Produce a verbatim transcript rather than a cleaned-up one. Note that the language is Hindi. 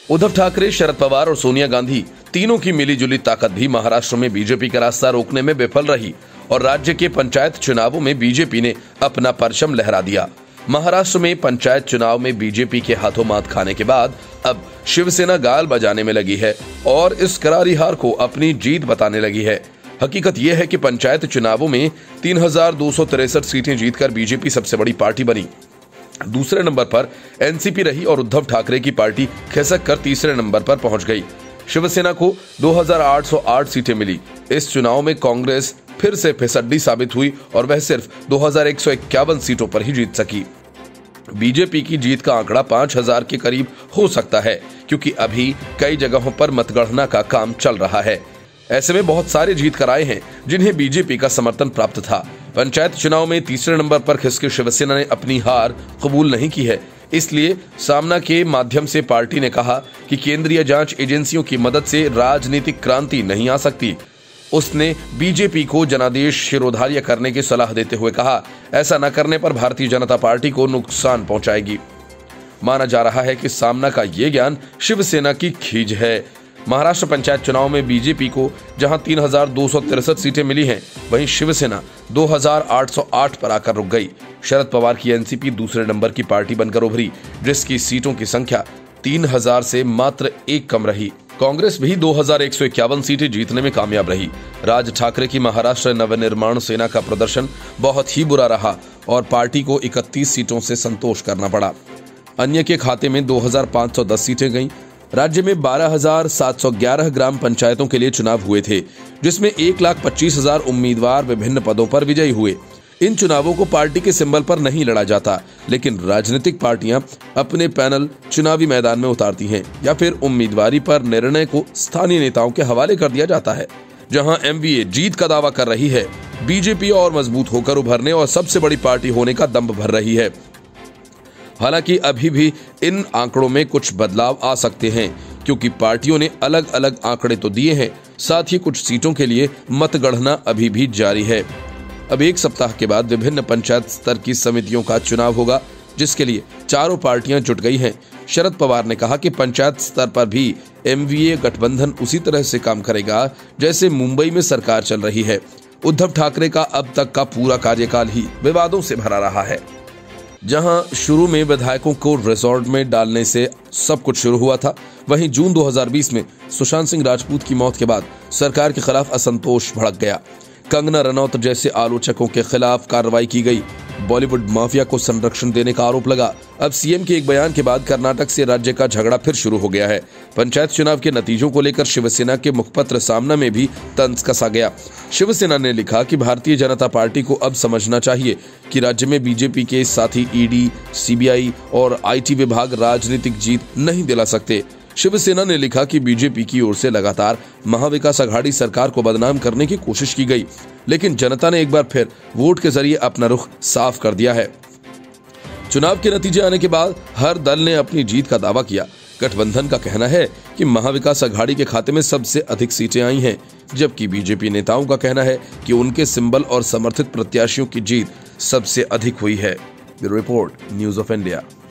उद्धव ठाकरे, शरद पवार और सोनिया गांधी तीनों की मिलीजुली ताकत भी महाराष्ट्र में बीजेपी का रास्ता रोकने में विफल रही और राज्य के पंचायत चुनावों में बीजेपी ने अपना परचम लहरा दिया। महाराष्ट्र में पंचायत चुनाव में बीजेपी के हाथों मात खाने के बाद अब शिवसेना गाल बजाने में लगी है और इस करारी हार को अपनी जीत बताने लगी है। हकीकत यह है कि पंचायत चुनावों में तीन हजार दो सौ तिरसठ सीटें जीतकर बीजेपी सबसे बड़ी पार्टी बनी। दूसरे नंबर पर एनसीपी रही और उद्धव ठाकरे की पार्टी खिसक कर तीसरे नंबर पर पहुंच गई। शिवसेना को दो हजार आठ सौ आठ सीटें मिली। इस चुनाव में कांग्रेस फिर से फिसड्डी साबित हुई और वह सिर्फ दो हजार एक सौ इक्यावन सीटों पर ही जीत सकी। बीजेपी की जीत का आंकड़ा पांच हजार के करीब हो सकता है, क्योंकि अभी कई जगहों पर मतगणना का काम चल रहा है। ऐसे में बहुत सारे जीत कर आए हैं जिन्हें बीजेपी का समर्थन प्राप्त था। पंचायत चुनाव में तीसरे नंबर पर खिसके शिवसेना ने अपनी हार कबूल नहीं की है, इसलिए सामना के माध्यम से पार्टी ने कहा कि केंद्रीय जांच एजेंसियों की मदद से राजनीतिक क्रांति नहीं आ सकती। उसने बीजेपी को जनादेश शिरोधार्य करने की सलाह देते हुए कहा, ऐसा न करने पर भारतीय जनता पार्टी को नुकसान पहुंचाएगी। माना जा रहा है कि सामना का ये ज्ञान शिवसेना की खींच है। महाराष्ट्र पंचायत चुनाव में बीजेपी को जहां तीन हजार दो सौ तिरसठ सीटें मिली हैं, वहीं शिवसेना दो हजार आठ सौ आठ पर आकर रुक गई। शरद पवार की एनसीपी दूसरे नंबर की पार्टी बनकर उभरी, जिसकी सीटों की संख्या तीन हजार से मात्र एक कम रही। कांग्रेस भी दो हजार एक सौ इक्यावन सीटें जीतने में कामयाब रही। राज ठाकरे की महाराष्ट्र नवनिर्माण सेना का प्रदर्शन बहुत ही बुरा रहा और पार्टी को इकतीस सीटों से संतोष करना पड़ा। अन्य के खाते में दो हजार पाँच सौ दस सीटें गईं। राज्य में बारह हजार सात सौ ग्यारह ग्राम पंचायतों के लिए चुनाव हुए थे, जिसमें एक लाख पच्चीस हजार उम्मीदवार विभिन्न पदों पर विजयी हुए। इन चुनावों को पार्टी के सिंबल पर नहीं लड़ा जाता, लेकिन राजनीतिक पार्टियां अपने पैनल चुनावी मैदान में उतारती हैं या फिर उम्मीदवारी पर निर्णय को स्थानीय नेताओं के हवाले कर दिया जाता है। जहां एमवीए जीत का दावा कर रही है, बीजेपी और मजबूत होकर उभरने और सबसे बड़ी पार्टी होने का दंभ भर रही है। हालांकि अभी भी इन आंकड़ों में कुछ बदलाव आ सकते हैं, क्योंकि पार्टियों ने अलग अलग आंकड़े तो दिए हैं, साथ ही कुछ सीटों के लिए मतगणना अभी भी जारी है। अब एक सप्ताह के बाद विभिन्न पंचायत स्तर की समितियों का चुनाव होगा, जिसके लिए चारों पार्टियां जुट गई हैं। शरद पवार ने कहा कि पंचायत स्तर पर भी एमवीए गठबंधन उसी तरह से काम करेगा जैसे मुंबई में सरकार चल रही है। उद्धव ठाकरे का अब तक का पूरा कार्यकाल ही विवादों से भरा रहा है। जहां शुरू में विधायकों को रिजॉर्ट में डालने से सब कुछ शुरू हुआ था, वहीं जून दो हजार बीस में सुशांत सिंह राजपूत की मौत के बाद सरकार के खिलाफ असंतोष भड़क गया। कंगना रनौत जैसे आलोचकों के खिलाफ कार्रवाई की गई। बॉलीवुड माफिया को संरक्षण देने का आरोप लगा। अब सीएम के एक बयान के बाद कर्नाटक से राज्य का झगड़ा फिर शुरू हो गया है। पंचायत चुनाव के नतीजों को लेकर शिवसेना के मुखपत्र सामना में भी तंज कसा गया। शिवसेना ने लिखा कि भारतीय जनता पार्टी को अब समझना चाहिए कि राज्य में बीजेपी के साथी ईडी, सीबीआई और आईटी विभाग राजनीतिक जीत नहीं दिला सकते। शिवसेना ने लिखा कि बीजेपी की ओर से लगातार महाविकास अघाड़ी सरकार को बदनाम करने की कोशिश की गई, लेकिन जनता ने एक बार फिर वोट के जरिए अपना रुख साफ कर दिया है। चुनाव के नतीजे आने के बाद हर दल ने अपनी जीत का दावा किया। गठबंधन का कहना है कि महाविकास अघाड़ी के खाते में सबसे अधिक सीटें आई हैं, जबकि बीजेपी नेताओं का कहना है कि उनके सिंबल और समर्थित प्रत्याशियों की जीत सबसे अधिक हुई है। Bureau report, news of India.